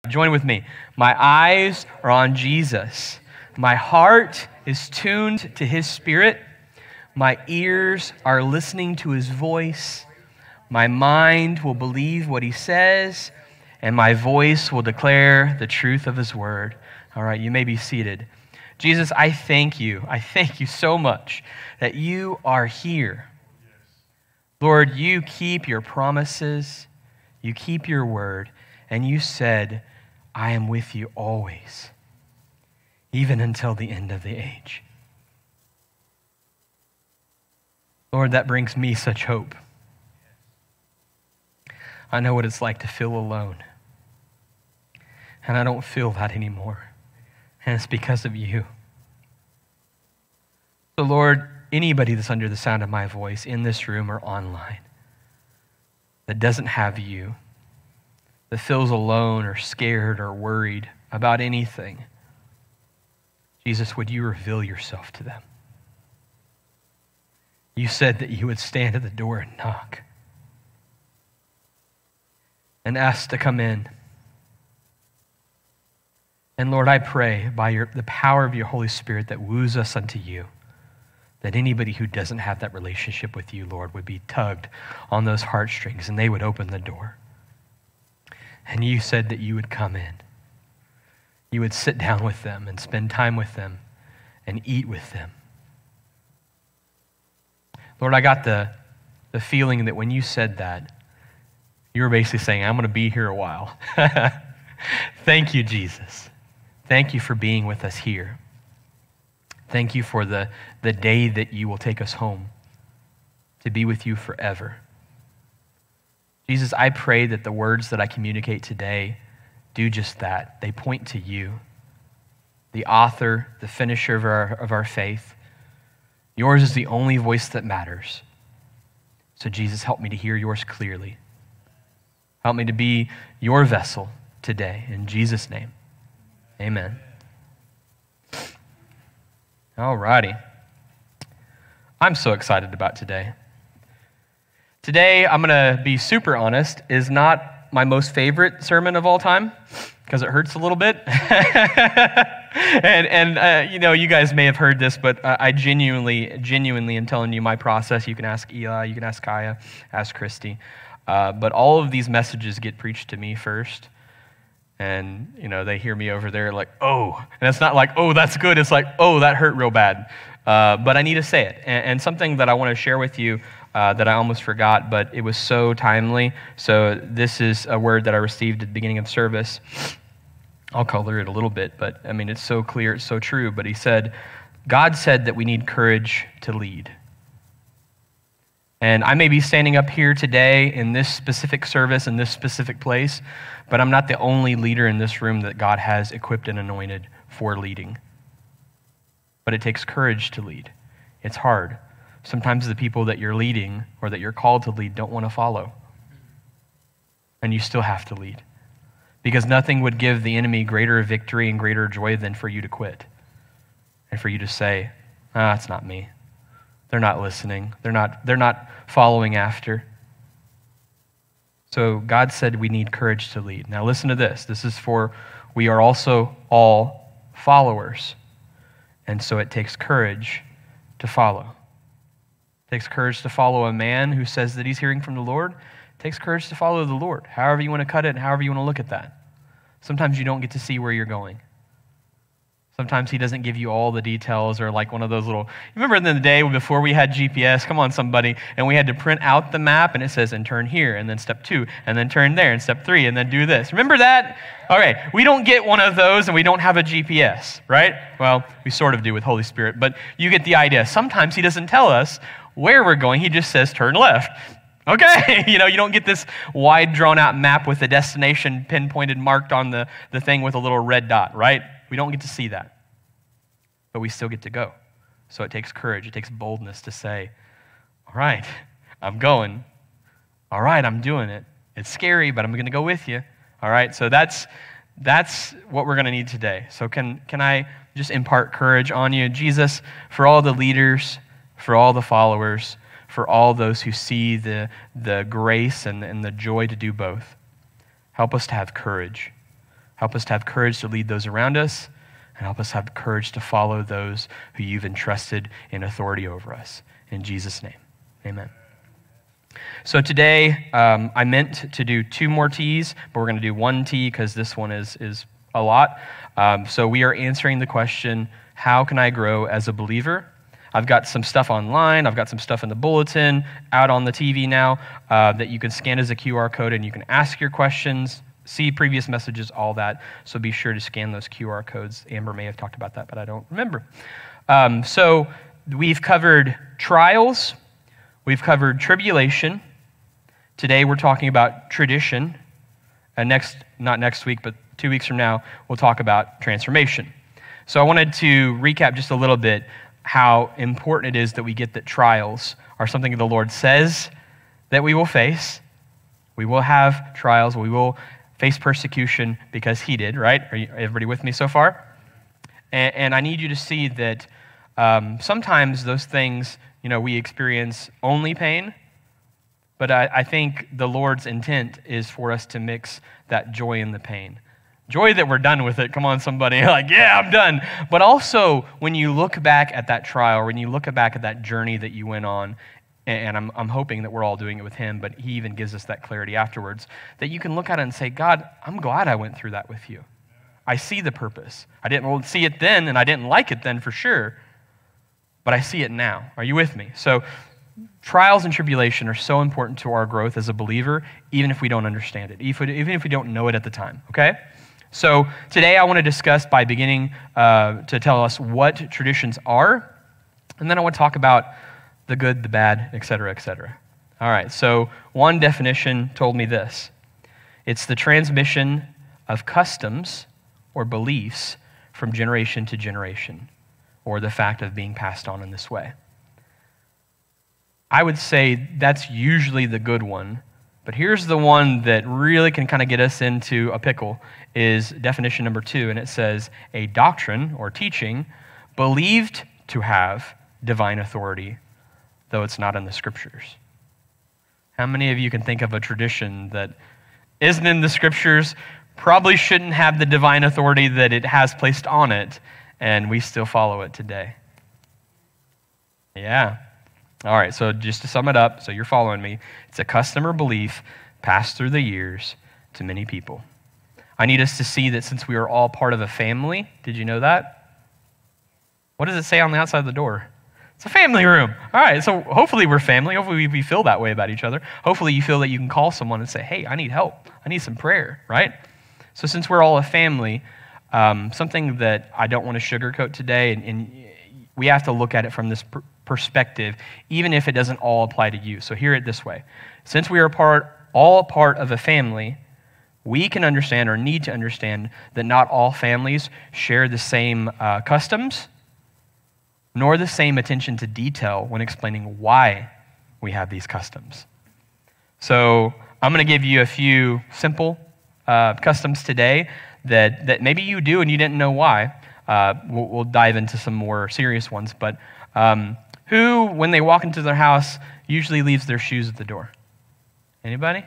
Join with me. My eyes are on Jesus. My heart is tuned to his spirit. My ears are listening to his voice. My mind will believe what he says, and my voice will declare the truth of his word. All right, you may be seated. Jesus, I thank you. I thank you so much that you are here. Lord, you keep your promises. You keep your word. And you said, I am with you always, even until the end of the age. Lord, that brings me such hope. I know what it's like to feel alone. And I don't feel that anymore. And it's because of you. So Lord, anybody that's under the sound of my voice in this room or online that doesn't have you, that feels alone or scared or worried about anything, Jesus, would you reveal yourself to them? You said that you would stand at the door and knock and ask to come in. And Lord, I pray by the power of your Holy Spirit that woos us unto you, that anybody who doesn't have that relationship with you, Lord, would be tugged on those heartstrings and they would open the door. And you said that you would come in. You would sit down with them and spend time with them and eat with them. Lord, I got the feeling that when you said that, you were basically saying, I'm going to be here a while. Thank you, Jesus. Thank you for being with us here. Thank you for the day that you will take us home to be with you forever. Jesus, I pray that the words that I communicate today do just that. They point to you, the author, the finisher of our faith. Yours is the only voice that matters. So Jesus, help me to hear yours clearly. Help me to be your vessel today. In Jesus' name, amen. All righty. I'm so excited about today. Today, I'm going to be super honest, is not my most favorite sermon of all time because it hurts a little bit. and you know, you guys may have heard this, but I genuinely am telling you my process. You can ask Eli, you can ask Kaya, ask Christy. But all of these messages get preached to me first. And, you know, they hear me over there like, oh. And it's not like, oh, that's good. It's like, oh, that hurt real bad. But I need to say it. And something that I want to share with you that I almost forgot, but it was so timely. So this is a word that I received at the beginning of service. I'll color it a little bit, but I mean, it's so clear, it's so true. But he said, God said that we need courage to lead. And I may be standing up here today in this specific service, in this specific place, but I'm not the only leader in this room that God has equipped and anointed for leading. But it takes courage to lead. It's hard. Sometimes the people that you're leading or that you're called to lead don't want to follow. And you still have to lead. Because nothing would give the enemy greater victory and greater joy than for you to quit. And for you to say, it's not me. They're not listening. They're not following after. So God said we need courage to lead. Now listen to this. This is for, we are also all followers. And so it takes courage to follow. It takes courage to follow a man who says that he's hearing from the Lord. It takes courage to follow the Lord, however you want to cut it and however you want to look at that. Sometimes you don't get to see where you're going. Sometimes he doesn't give you all the details or like one of those little, you remember in the day before we had GPS, come on somebody, and we had to print out the map and it says, and turn here, and then step 2, and then turn there, and step 3, and then do this. Remember that? Okay, we don't get one of those and we don't have a GPS, right? Well, we sort of do with Holy Spirit, but you get the idea. Sometimes he doesn't tell us where we're going, he just says turn left. Okay, you don't get this wide drawn out map with the destination pinpointed marked on the thing with a little red dot, right? We don't get to see that, but we still get to go. So it takes courage, it takes boldness to say, all right, I'm going. All right, I'm doing it. It's scary, but I'm going to go with you. All right, so that's what we're going to need today. So can I just impart courage on you? Jesus, for all the leaders, for all the followers, for all those who see the grace and the joy to do both, help us to have courage. Help us to have courage to lead those around us, and help us have courage to follow those who you've entrusted in authority over us. In Jesus' name, amen. So today, I meant to do 2 more T's, but we're going to do 1 T because this one is a lot. So we are answering the question, how can I grow as a believer? I've got some stuff online. I've got some stuff in the bulletin, out on the TV now, that you can scan as a QR code, and you can ask your questions, see previous messages, all that. So be sure to scan those QR codes. Amber may have talked about that, but I don't remember. So we've covered trials. We've covered tribulation. Today we're talking about tradition. And not next week, but 2 weeks from now, we'll talk about transformation. So I wanted to recap just a little bit how important it is that we get that trials are something the Lord says that we will face. We will have trials. We will face persecution because he did, right? Are everybody with me so far? And I need you to see that sometimes those things, we experience only pain, but I think the Lord's intent is for us to mix that joy in the pain. Joy that we're done with it. Come on, somebody. Like, yeah, I'm done. But also, when you look back at that trial, when you look back at that journey that you went on, and I'm hoping that we're all doing it with him, but he even gives us that clarity afterwards, that you can look at it and say, God, I'm glad I went through that with you. I see the purpose. I didn't see it then, and I didn't like it then for sure, but I see it now. Are you with me? So trials and tribulation are so important to our growth as a believer, even if we don't understand it, even if we don't know it at the time, okay? So today I want to discuss by beginning to tell us what traditions are, and then I want to talk about the good, the bad, et cetera, et cetera. All right, so one definition told me this. It's the transmission of customs or beliefs from generation to generation, or the fact of being passed on in this way. I would say that's usually the good one, but here's the one that really can kind of get us into a pickle, is definition number 2, and it says, a doctrine or teaching believed to have divine authority, though it's not in the scriptures. How many of you can think of a tradition that isn't in the scriptures, probably shouldn't have the divine authority that it has placed on it, and we still follow it today? Yeah. All right, so just to sum it up, so you're following me, it's a custom or belief passed through the years to many people. I need us to see that since we are all part of a family, did you know that? What does it say on the outside of the door? It's a family room. All right, so hopefully we're family. Hopefully we feel that way about each other. Hopefully you feel that you can call someone and say, hey, I need help. I need some prayer, right? So since we're all a family, something that I don't want to sugarcoat today, and we have to look at it from this perspective, even if it doesn't all apply to you. So hear it this way. Since we are all part of a family, we can understand or need to understand that not all families share the same customs, nor the same attention to detail when explaining why we have these customs. So I'm going to give you a few simple customs today that maybe you do and you didn't know why. We'll dive into some more serious ones, but who, when they walk into their house, usually leaves their shoes at the door? Anybody?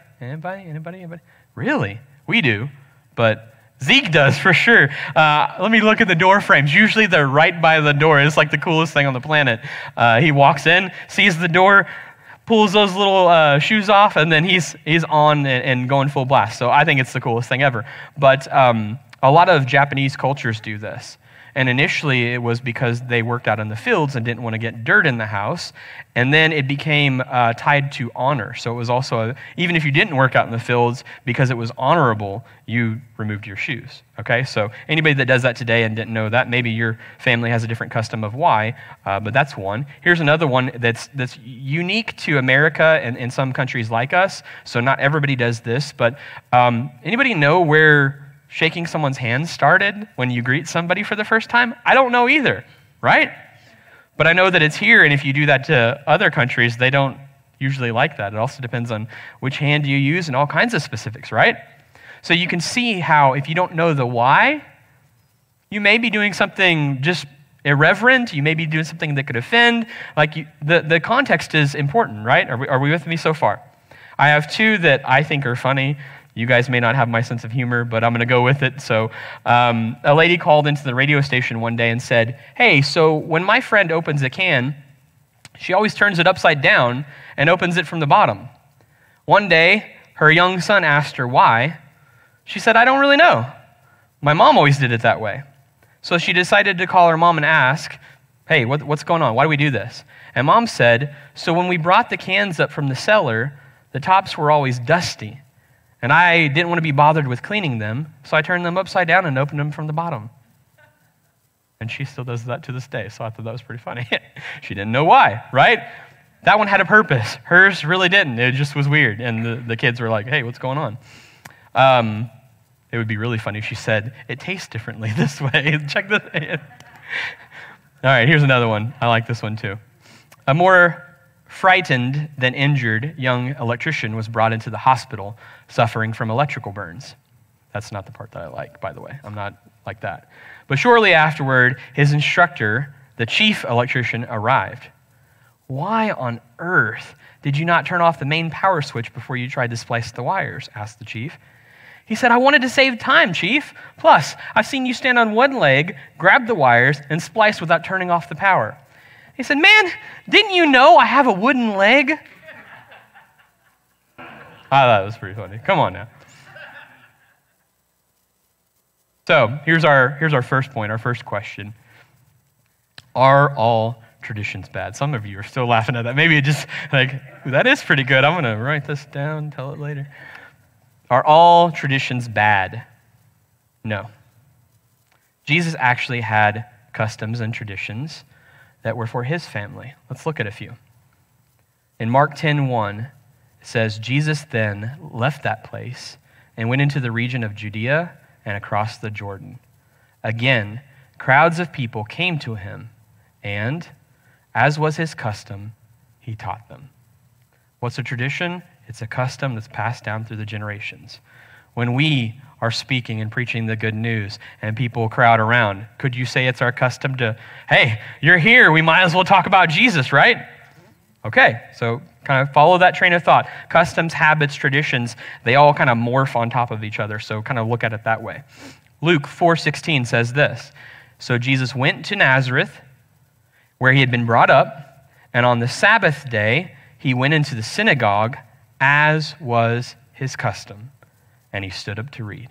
Really? We do, but Zeke does for sure. Let me look at the door frames. Usually they're right by the door. It's like the coolest thing on the planet. He walks in, sees the door, pulls those little shoes off, and then he's on and going full blast. So I think it's the coolest thing ever. But a lot of Japanese cultures do this. And initially, it was because they worked out in the fields and didn't want to get dirt in the house. And then it became tied to honor. So it was also, even if you didn't work out in the fields, because it was honorable, you removed your shoes. Okay? So anybody that does that today and didn't know that, maybe your family has a different custom of why, but that's one. Here's another one that's unique to America and in some countries like us. So not everybody does this, but anybody know where shaking someone's hand started when you greet somebody for the first time? I don't know either, right? But I know that it's here, and if you do that to other countries, they don't usually like that. It also depends on which hand you use and all kinds of specifics, right? So you can see how if you don't know the why, you may be doing something just irreverent. You may be doing something that could offend. The context is important, right? Are we with me so far? I have two that I think are funny. You guys may not have my sense of humor, but I'm going to go with it. So a lady called into the radio station one day and said, hey, so when my friend opens a can, she always turns it upside down and opens it from the bottom. One day, her young son asked her why. She said, I don't really know. My mom always did it that way. So she decided to call her mom and ask, hey, what's going on? Why do we do this? And mom said, so when we brought the cans up from the cellar, the tops were always dusty. And I didn't want to be bothered with cleaning them, so I turned them upside down and opened them from the bottom. And she still does that to this day, so I thought that was pretty funny. She didn't know why, right? That one had a purpose. Hers really didn't. It just was weird. And the kids were like, hey, what's going on? It would be really funny if she said, it tastes differently this way. Check this. All right, here's another one. I like this one too. A more frightened than injured young electrician was brought into the hospital suffering from electrical burns. That's not the part that I like, by the way. I'm not like that. But shortly afterward, his instructor, the chief electrician, arrived. Why on earth did you not turn off the main power switch before you tried to splice the wires? Asked the chief. He said, I wanted to save time, chief. Plus, I've seen you stand on one leg, grab the wires, and splice without turning off the power. He said, man, didn't you know I have a wooden leg? I thought it was pretty funny. Come on now. So here's our first point, our first question. Are all traditions bad? Some of you are still laughing at that. Maybe it just like, that is pretty good. I'm going to write this down, tell it later. Are all traditions bad? No. Jesus actually had customs and traditions that were for his family. Let's look at a few. In Mark 10:1, it says, Jesus then left that place and went into the region of Judea and across the Jordan. Again, crowds of people came to him, and, as was his custom, he taught them. What's a tradition? It's a custom that's passed down through the generations. When we are speaking and preaching the good news and people crowd around, could you say it's our custom to, hey, you're here, we might as well talk about Jesus, right? Okay, so kind of follow that train of thought. Customs, habits, traditions, they all kind of morph on top of each other, so kind of look at it that way. Luke 4:16 says this, so Jesus went to Nazareth, where he had been brought up, and on the Sabbath day, he went into the synagogue, as was his custom, and he stood up to read.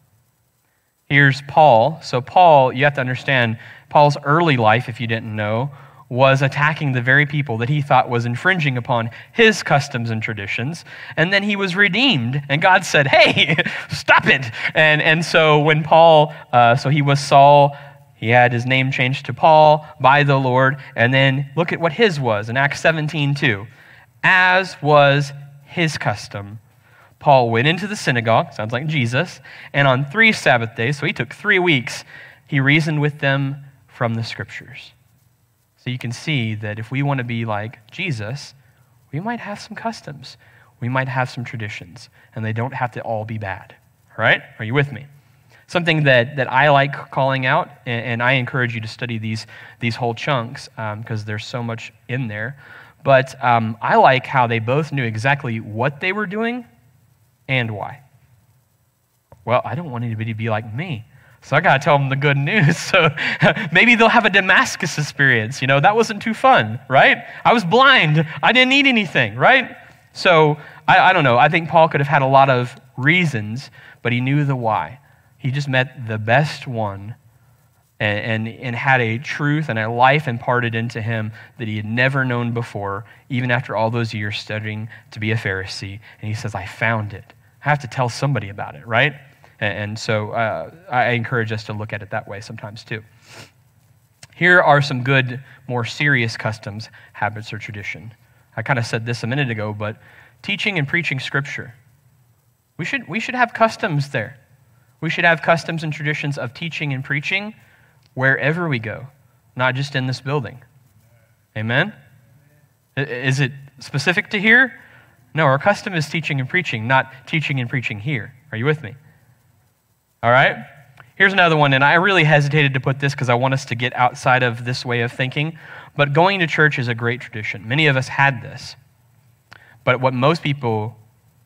Here's Paul. So Paul, you have to understand, Paul's early life, if you didn't know, was attacking the very people that he thought was infringing upon his customs and traditions. And then he was redeemed, and God said, hey, stop it. And so when Paul, so he was Saul, he had his name changed to Paul by the Lord, and then look at what his was in Acts 17:2. As was his custom, Paul went into the synagogue, sounds like Jesus, and on 3 Sabbath days, so he took 3 weeks, he reasoned with them from the scriptures. So you can see that if we want to be like Jesus, we might have some customs, we might have some traditions, and they don't have to all be bad. All right? Are you with me? Something that I like calling out, and I encourage you to study these whole chunks because there's so much in there. But I like how they both knew exactly what they were doing and why. Well, I don't want anybody to be like me, so I got to tell them the good news. So maybe they'll have a Damascus experience. You know, that wasn't too fun, right? I was blind. I didn't need anything, right? So I don't know. I think Paul could have had a lot of reasons, but he knew the why. He just met the best one and had a truth and a life imparted into him that he had never known before, even after all those years studying to be a Pharisee. And he says, I found it. I have to tell somebody about it, right? And so I encourage us to look at it that way sometimes too. Here are some good, more serious customs, habits, or tradition. I kind of said this a minute ago, but teaching and preaching Scripture. We should have customs there. We should have customs and traditions of teaching and preaching wherever we go, not just in this building. Amen? Is it specific to here? No, our custom is teaching and preaching, not teaching and preaching here. Are you with me? All right? Here's another one, and I really hesitated to put this because I want us to get outside of this way of thinking, but going to church is a great tradition. Many of us had this. But what most people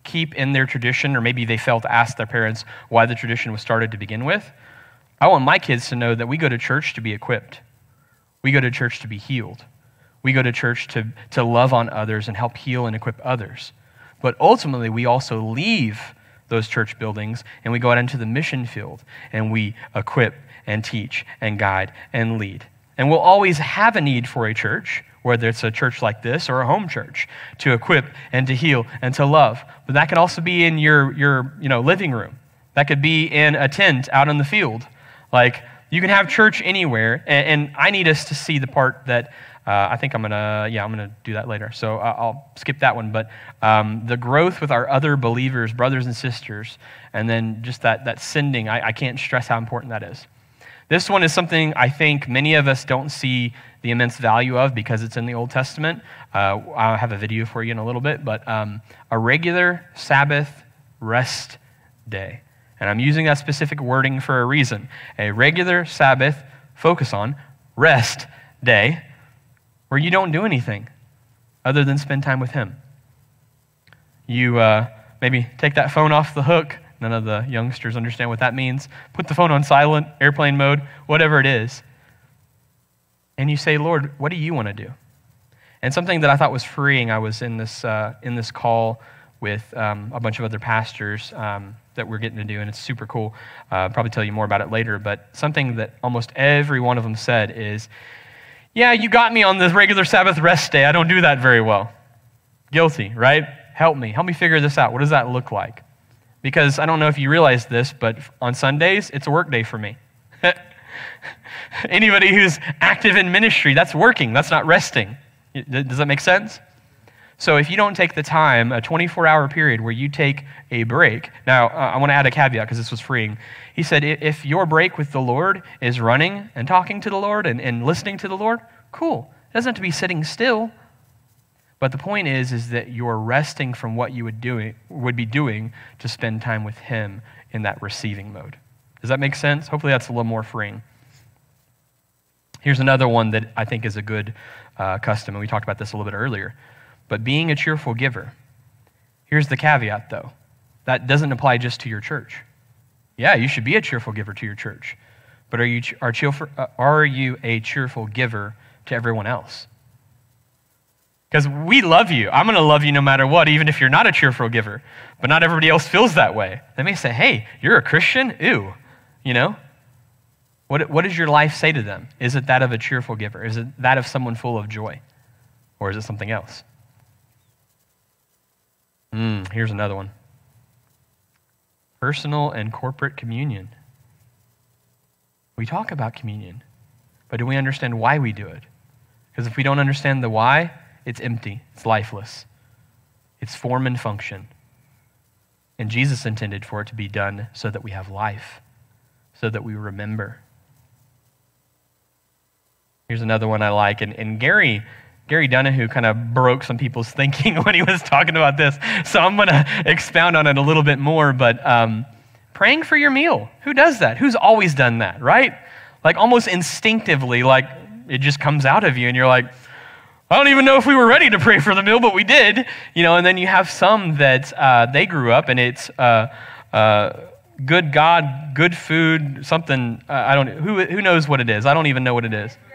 keep in their tradition, or maybe they failed to ask their parents why the tradition was started to begin with. I want my kids to know that we go to church to be equipped. We go to church to be healed. We go to church to love on others and help heal and equip others. But ultimately, we also leave those church buildings and we go out into the mission field and we equip and teach and guide and lead. And we'll always have a need for a church, whether it's a church like this or a home church, to equip and to heal and to love. But that could also be in your living room. That could be in a tent out in the field. Like, you can have church anywhere, and I need us to see the part that I think I'm gonna do that later. So I'll skip that one. But the growth with our other believers, brothers and sisters, and then just that sending, I can't stress how important that is. This one is something I think many of us don't see the immense value of because it's in the Old Testament. I'll have a video for you in a little bit, but a regular Sabbath rest day. And I'm using that specific wording for a reason. A regular Sabbath, focus on, rest day, where you don't do anything other than spend time with Him. You maybe take that phone off the hook. None of the youngsters understand what that means. Put the phone on silent, airplane mode, whatever it is. And you say, Lord, what do you want to do? And something that I thought was freeing, I was in this call with a bunch of other pastors that we're getting to do, and it's super cool. I'll probably tell you more about it later, but something that almost every one of them said is, yeah, you got me on this regular Sabbath rest day. I don't do that very well. Guilty, right? Help me figure this out. What does that look like? Because I don't know if you realize this, but on Sundays, it's a work day for me. Anybody who's active in ministry, that's working. That's not resting. Does that make sense? So if you don't take the time, a 24-hour period where you take a break. Now, I want to add a caveat because this was freeing. He said, if your break with the Lord is running and talking to the Lord and listening to the Lord, cool. It doesn't have to be sitting still. But the point is that you're resting from what you would be doing to spend time with Him in that receiving mode. Does that make sense? Hopefully that's a little more freeing. Here's another one that I think is a good custom, and we talked about this a little bit earlier. But being a cheerful giver. Here's the caveat, though. That doesn't apply just to your church. Yeah, you should be a cheerful giver to your church. But are you a cheerful giver to everyone else? Because we love you. I'm going to love you no matter what, even if you're not a cheerful giver. But not everybody else feels that way. They may say, hey, you're a Christian? Ew. You know? What does your life say to them? Is it that of a cheerful giver? Is it that of someone full of joy? Or is it something else? Here's another one. Personal and corporate communion. We talk about communion, but do we understand why we do it? Because if we don't understand the why, it's empty, it's lifeless. It's form and function. And Jesus intended for it to be done so that we have life, so that we remember. Here's another one I like, and Gary Donahue kind of broke some people's thinking when he was talking about this, so I'm going to expound on it a little bit more, but praying for your meal. Who does that? Who's always done that, right? Like almost instinctively, like it just comes out of you, and you're like, I don't even know if we were ready to pray for the meal, but we did, and then you have some that they grew up, and it's good God, good food, something, who knows what it is? I don't even know what it is.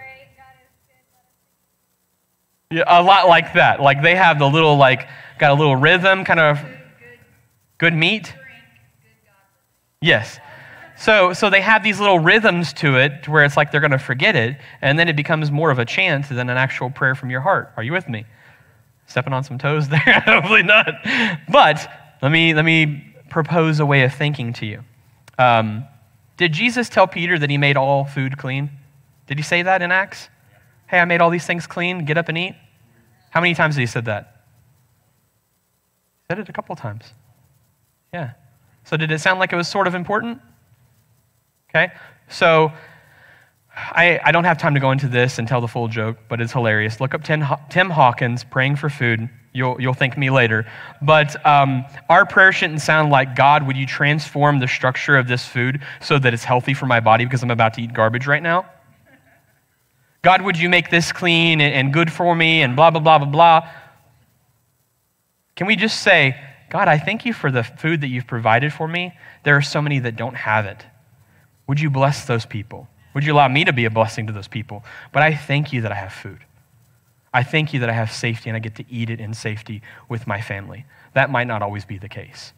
Yeah, a lot like that. Like they have the little, got a little rhythm, kind of good meat. Yes. So they have these little rhythms to it where it's like they're going to forget it, and then it becomes more of a chant than an actual prayer from your heart. Are you with me? Stepping on some toes there? Hopefully not. But let me propose a way of thinking to you. Did Jesus tell Peter that He made all food clean? Did He say that in Acts? Hey, I made all these things clean, get up and eat. How many times did He said that? He said it a couple times. Yeah. So did it sound like it was sort of important? Okay. So I don't have time to go into this and tell the full joke, but it's hilarious. Look up Tim Hawkins praying for food. You'll thank me later. But our prayer shouldn't sound like, God, would you transform the structure of this food so that it's healthy for my body because I'm about to eat garbage right now? God, would you make this clean and good for me and blah, blah, blah, blah, blah. Can we just say, God, I thank you for the food that you've provided for me. There are so many that don't have it. Would you bless those people? Would you allow me to be a blessing to those people? But I thank you that I have food. I thank you that I have safety and I get to eat it in safety with my family. That might not always be the case.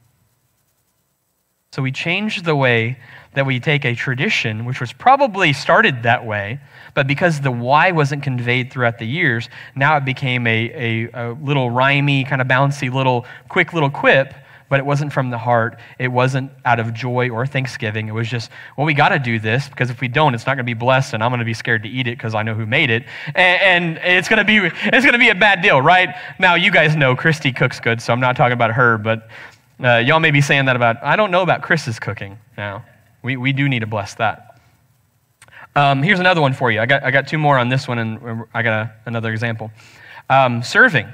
So we changed the way that we take a tradition, which was probably started that way, but because the why wasn't conveyed throughout the years, now it became a little rhymey, kind of bouncy, quick little quip, but it wasn't from the heart. It wasn't out of joy or thanksgiving. It was just, well, we got to do this because if we don't, it's not going to be blessed, and I'm going to be scared to eat it because I know who made it, and it's going to be a bad deal, right? Now, you guys know Christy cooks good, so I'm not talking about her, but y'all may be saying that about, I don't know about Chris's cooking now. We do need to bless that. Here's another one for you. I got two more on this one, and I got another example. Serving.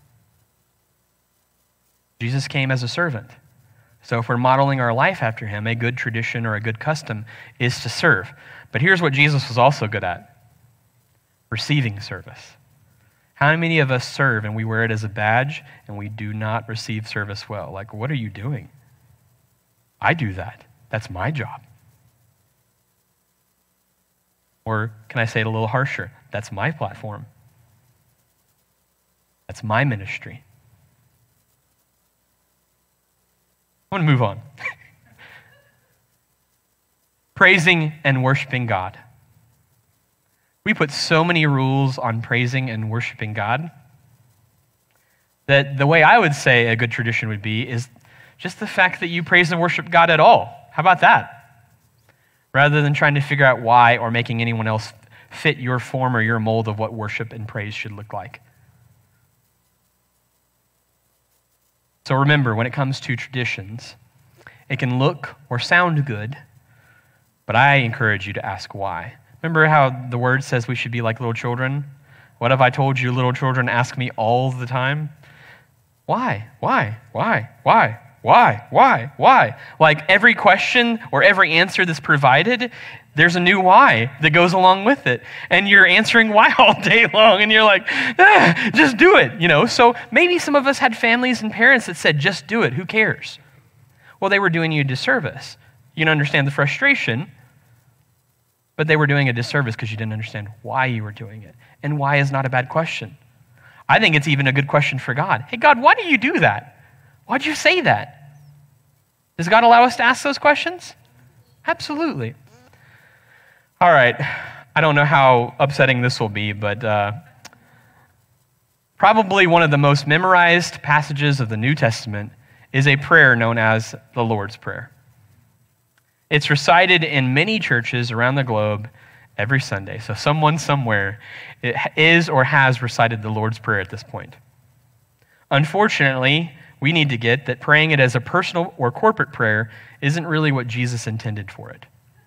Jesus came as a servant. So if we're modeling our life after him, a good tradition or a good custom is to serve. But here's what Jesus was also good at. Receiving service. How many of us serve and we wear it as a badge and we do not receive service well? Like, what are you doing? I do that. That's my job. Or can I say it a little harsher? That's my platform. That's my ministry. I want to move on. Praising and worshiping God. We put so many rules on praising and worshiping God that the way I would say a good tradition would be is just the fact that you praise and worship God at all. How about that? Rather than trying to figure out why or making anyone else fit your form or your mold of what worship and praise should look like. So remember, when it comes to traditions, it can look or sound good, but I encourage you to ask why. Remember how the word says we should be like little children? What have I told you, little children ask me all the time? Why? Why? Why? Why? Why? Why? Why? Like every question or every answer that's provided, there's a new why that goes along with it. And you're answering why all day long, and you're like, just do it, So maybe some of us had families and parents that said, just do it, who cares? Well, they were doing you a disservice. You don't understand the frustration, but they were doing a disservice because you didn't understand why you were doing it. And why is not a bad question. I think it's even a good question for God. Hey, God, why do you do that? Why'd you say that? Does God allow us to ask those questions? Absolutely. All right. I don't know how upsetting this will be, but probably one of the most memorized passages of the New Testament is a prayer known as the Lord's Prayer. It's recited in many churches around the globe every Sunday. So someone somewhere is or has recited the Lord's Prayer at this point. Unfortunately, we need to get that praying it as a personal or corporate prayer isn't really what Jesus intended for it.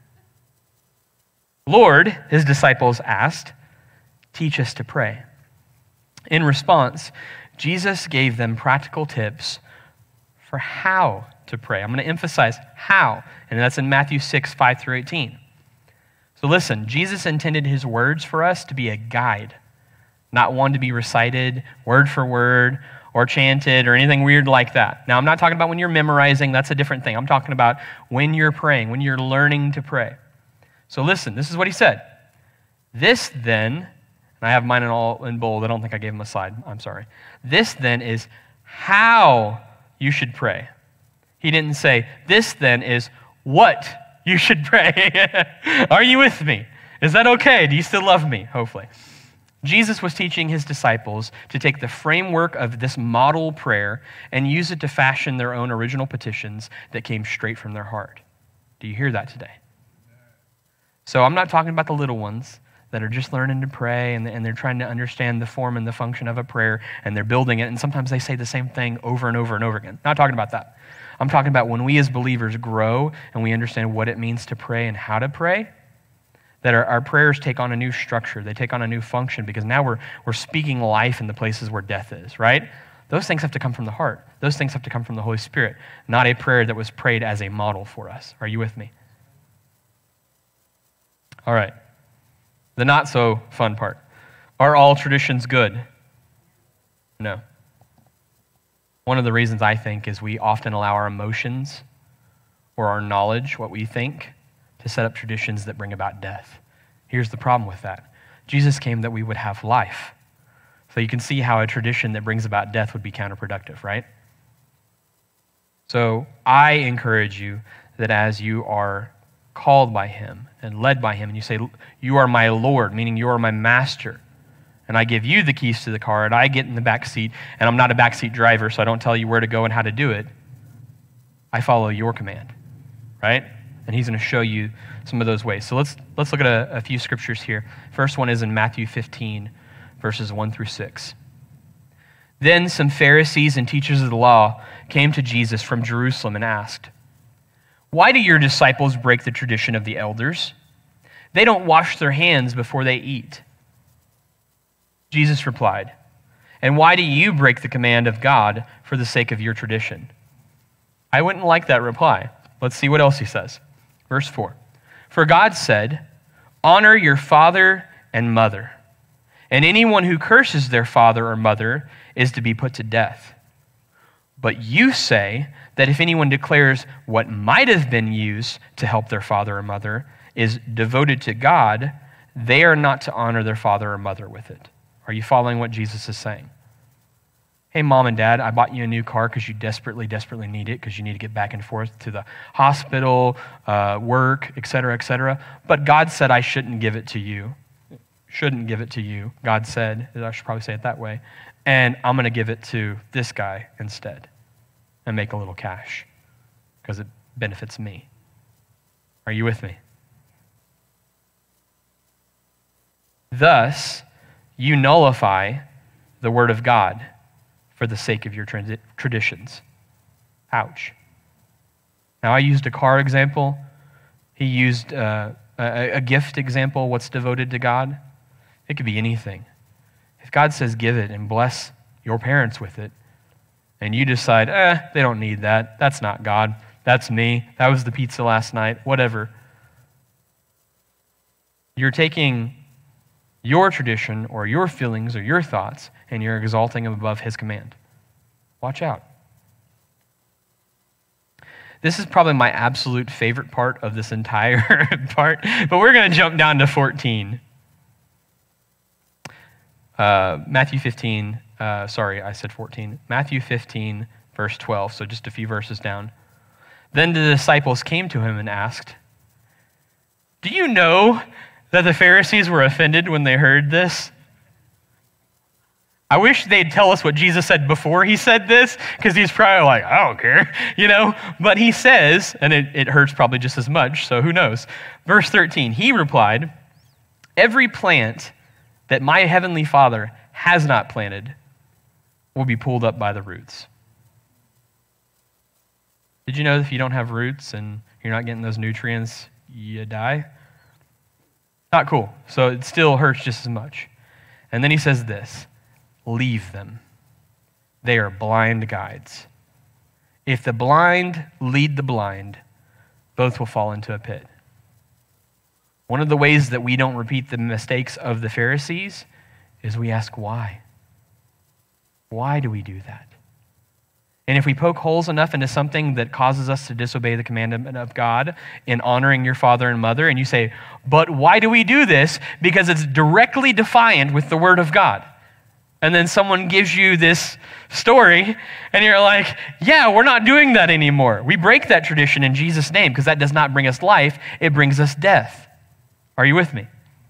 Lord, his disciples asked, teach us to pray. In response, Jesus gave them practical tips for how to pray. I'm going to emphasize how, and that's in Matthew 6, 5 through 18. So listen, Jesus intended his words for us to be a guide, not one to be recited word for word or chanted or anything weird like that. Now, I'm not talking about when you're memorizing. That's a different thing. I'm talking about when you're praying, when you're learning to pray. So listen, this is what he said. This then, and I have mine in bold. I don't think I gave him a slide. I'm sorry. This then is how you should pray. He didn't say, this then is what you should pray. Are you with me? Is that okay? Do you still love me? Hopefully. Jesus was teaching his disciples to take the framework of this model prayer and use it to fashion their own original petitions that came straight from their heart. Do you hear that today? So I'm not talking about the little ones that are just learning to pray and they're trying to understand the form and the function of a prayer and they're building it, and sometimes they say the same thing over and over and over again. Not talking about that. I'm talking about when we as believers grow and we understand what it means to pray and how to pray, that our prayers take on a new structure. They take on a new function because now we're speaking life in the places where death is, right? Those things have to come from the heart. Those things have to come from the Holy Spirit, not a prayer that was prayed as a model for us. Are you with me? All right. The not so fun part. Are all traditions good? No. One of the reasons I think is we often allow our emotions or our knowledge, what we think, to set up traditions that bring about death. Here's the problem with that. Jesus came that we would have life. So you can see how a tradition that brings about death would be counterproductive, right? So I encourage you that as you are called by him and led by him, and you say, you are my Lord, meaning you are my master, and I give you the keys to the car, and I get in the back seat, and I'm not a backseat driver, so I don't tell you where to go and how to do it. I follow your command, right? And he's going to show you some of those ways. So let's look at a few scriptures here. First one is in Matthew 15, verses 1 through 6. Then some Pharisees and teachers of the law came to Jesus from Jerusalem and asked, "Why do your disciples break the tradition of the elders? They don't wash their hands before they eat." Jesus replied, "And why do you break the command of God for the sake of your tradition?" I wouldn't like that reply. Let's see what else he says. Verse 4. "For God said, 'Honor your father and mother,' and anyone who curses their father or mother is to be put to death. But you say that if anyone declares what might have been used to help their father or mother is devoted to God, they are not to honor their father or mother with it." Are you following what Jesus is saying? Hey, mom and dad, I bought you a new car because you desperately, desperately need it, because you need to get back and forth to the hospital, work, etc., but God said I shouldn't give it to you. Shouldn't give it to you. God said, I should probably say it that way, and I'm going to give it to this guy instead and make a little cash because it benefits me. Are you with me? Thus, you nullify the word of God for the sake of your traditions. Ouch. Now, I used a car example. He used a gift example, what's devoted to God. It could be anything. If God says give it and bless your parents with it, and you decide, they don't need that. That's not God. That's me. That was the pizza last night. Whatever. You're taking your tradition or your feelings or your thoughts, and you're exalting them above his command. Watch out. This is probably my absolute favorite part of this entire part, but we're going to jump down to 14. Matthew 15, I said 14. Matthew 15, verse 12, so just a few verses down. Then the disciples came to him and asked, "Do you know that the Pharisees were offended when they heard this?" I wish they'd tell us what Jesus said before he said this, because he's probably like, I don't care, But he says, and it hurts probably just as much, so who knows. Verse 13, he replied, "Every plant that my heavenly Father has not planted will be pulled up by the roots." Did you know that if you don't have roots and you're not getting those nutrients, you die? Not cool. So it still hurts just as much. And then he says this, "Leave them. They are blind guides. If the blind lead the blind, both will fall into a pit." One of the ways that we don't repeat the mistakes of the Pharisees is we ask why. Why do we do that? And if we poke holes enough into something that causes us to disobey the commandment of God in honoring your father and mother, and you say, "But why do we do this?" Because it's directly defiant with the word of God. And then someone gives you this story, and you're like, yeah, we're not doing that anymore. We break that tradition in Jesus' name because that does not bring us life, it brings us death. Are you with me?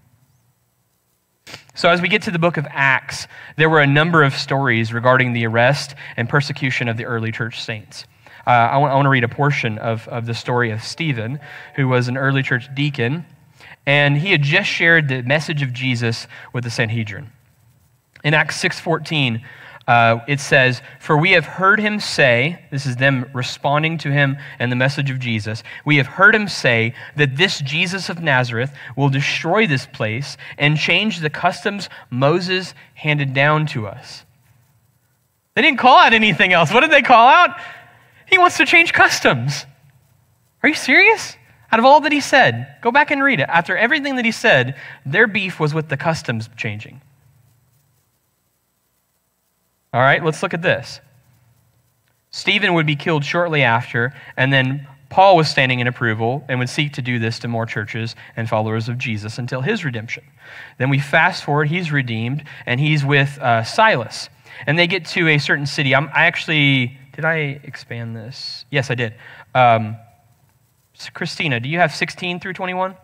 So as we get to the book of Acts, there were a number of stories regarding the arrest and persecution of the early church saints. I want to read a portion of the story of Stephen, who was an early church deacon, and he had just shared the message of Jesus with the Sanhedrin. In Acts 6:14, it says, "For we have heard him say," this is them responding to him and the message of Jesus, "we have heard him say that this Jesus of Nazareth will destroy this place and change the customs Moses handed down to us." They didn't call out anything else. What did they call out? He wants to change customs. Are you serious? Out of all that he said, go back and read it. After everything that he said, their beef was with the customs changing. All right, let's look at this. Stephen would be killed shortly after, and then Paul was standing in approval and would seek to do this to more churches and followers of Jesus until his redemption. Then we fast forward, he's redeemed, and he's with Silas. And they get to a certain city. Did I expand this? Yes, I did. Christina, do you have 16 through 21?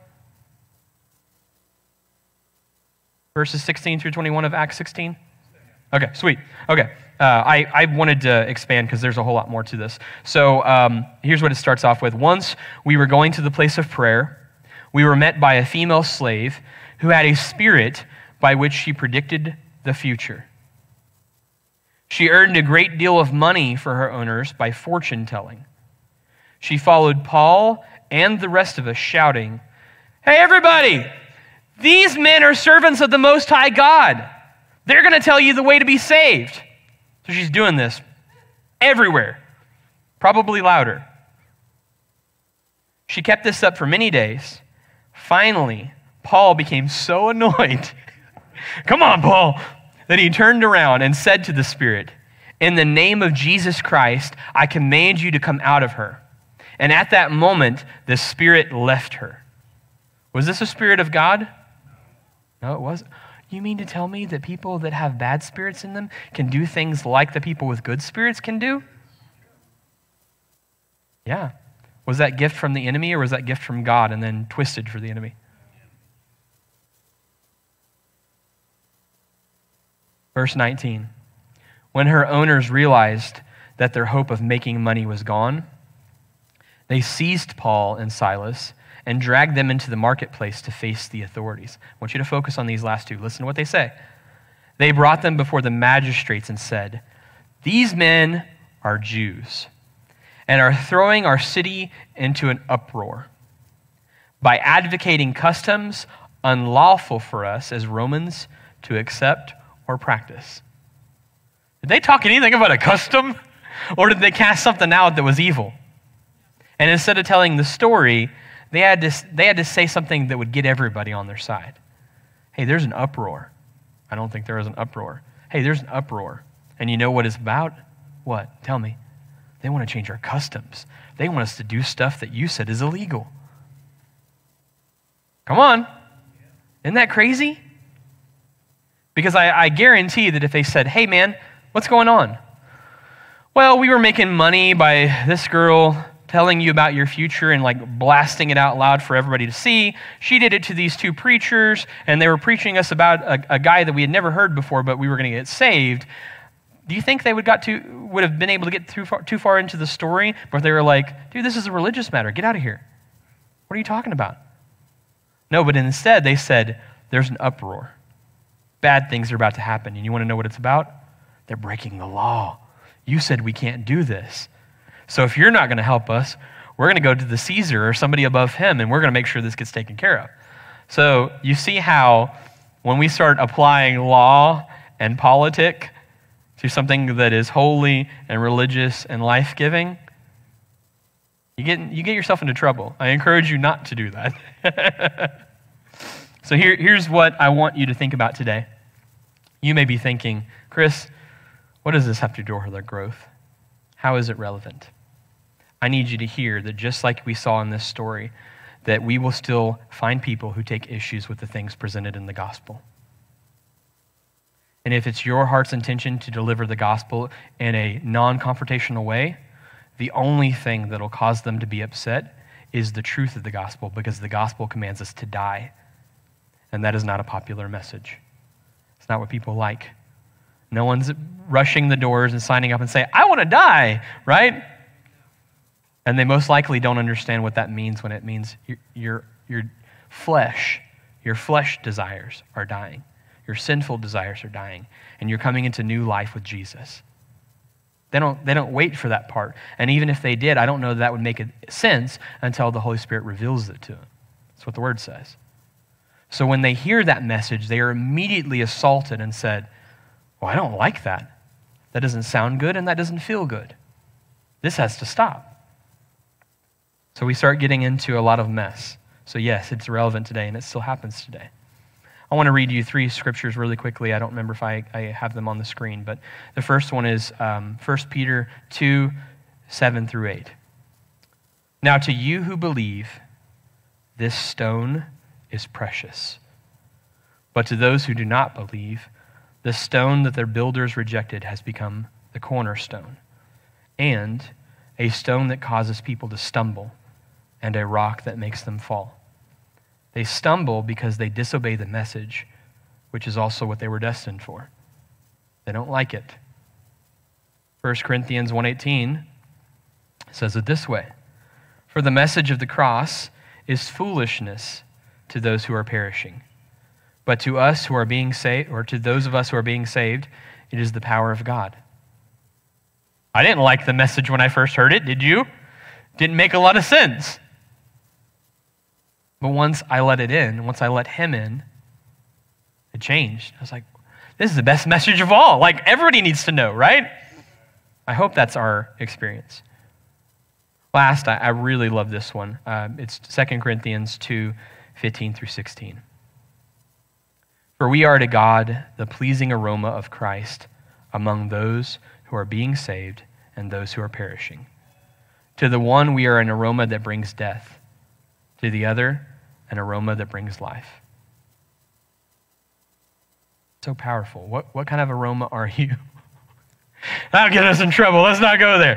Verses 16 through 21 of Acts 16? Okay, sweet. Okay. I wanted to expand because there's a whole lot more to this. So here's what it starts off with. Once we were going to the place of prayer, we were met by a female slave who had a spirit by which she predicted the future. She earned a great deal of money for her owners by fortune telling. She followed Paul and the rest of us, shouting, "Hey, everybody! These men are servants of the Most High God. They're going to tell you the way to be saved." So she's doing this everywhere, probably louder. She kept this up for many days. Finally, Paul became so annoyed, "Come on, Paul," that he turned around and said to the spirit, "In the name of Jesus Christ, I command you to come out of her." And at that moment, the spirit left her. Was this a spirit of God? No, it wasn't. You mean to tell me that people that have bad spirits in them can do things like the people with good spirits can do? Yeah. Was that gift from the enemy or was that gift from God and then twisted for the enemy? Verse 19. When her owners realized that their hope of making money was gone, they seized Paul and Silas and dragged them into the marketplace to face the authorities. I want you to focus on these last two. Listen to what they say. They brought them before the magistrates and said, "These men are Jews and are throwing our city into an uproar by advocating customs unlawful for us as Romans to accept or practice." Did they talk anything about a custom? Or did they cast something out that was evil? And instead of telling the story, they had to say something that would get everybody on their side. Hey, there's an uproar. I don't think there is an uproar. Hey, there's an uproar. And you know what it's about? What? Tell me. They want to change our customs. They want us to do stuff that you said is illegal. Come on. Isn't that crazy? Because I guarantee that if they said, "Hey, man, what's going on?" "Well, we were making money by this girl telling you about your future and like blasting it out loud for everybody to see. She did it to these two preachers, and they were preaching us about a guy that we had never heard before, but we were going to get saved." Do you think they would have been able to get too far into the story, but they were like, "Dude, this is a religious matter. Get out of here. What are you talking about?" No, but instead they said, "There's an uproar. Bad things are about to happen. And you want to know what it's about? They're breaking the law. You said we can't do this. So if you're not going to help us, we're going to go to the Caesar or somebody above him, and we're going to make sure this gets taken care of." So you see how when we start applying law and politic to something that is holy and religious and life-giving, you get yourself into trouble. I encourage you not to do that. So here's what I want you to think about today. You may be thinking, "Chris, what does this have to do with our growth? How is it relevant?" I need you to hear that just like we saw in this story, that we will still find people who take issues with the things presented in the gospel. And if it's your heart's intention to deliver the gospel in a non-confrontational way, the only thing that'll cause them to be upset is the truth of the gospel, because the gospel commands us to die. And that is not a popular message. It's not what people like. No one's rushing the doors and signing up and saying, "I want to die," right? And they most likely don't understand what that means when it means your flesh desires are dying. Your sinful desires are dying. And you're coming into new life with Jesus. They don't wait for that part. And even if they did, I don't know that would make sense until the Holy Spirit reveals it to them. That's what the Word says. So when they hear that message, they are immediately assaulted and said, "Well, I don't like that. That doesn't sound good and that doesn't feel good. This has to stop." So we start getting into a lot of mess. So yes, it's relevant today and it still happens today. I want to read you 3 scriptures really quickly. I don't remember if I have them on the screen, but the first one is 1 Peter 2, 7 through 8. Now to you who believe, this stone is precious. But to those who do not believe, the stone that their builders rejected has become the cornerstone, and a stone that causes people to stumble, and a rock that makes them fall. They stumble because they disobey the message, which is also what they were destined for. They don't like it. 1 Corinthians 1:18 says it this way: for the message of the cross is foolishness to those who are perishing. But to us who are being saved, or to those of us who are being saved, it is the power of God. I didn't like the message when I first heard it, did you? Didn't make a lot of sense. But once I let it in, once I let him in, it changed. I was like, this is the best message of all. Like, everybody needs to know, right? I hope that's our experience. Last, I really love this one. It's 2 Corinthians 2, 15 through 16. For we are to God the pleasing aroma of Christ among those who are being saved and those who are perishing. To the one we are an aroma that brings death, to the other an aroma that brings life. So powerful. What kind of aroma are you? That'll get us in trouble. Let's not go there.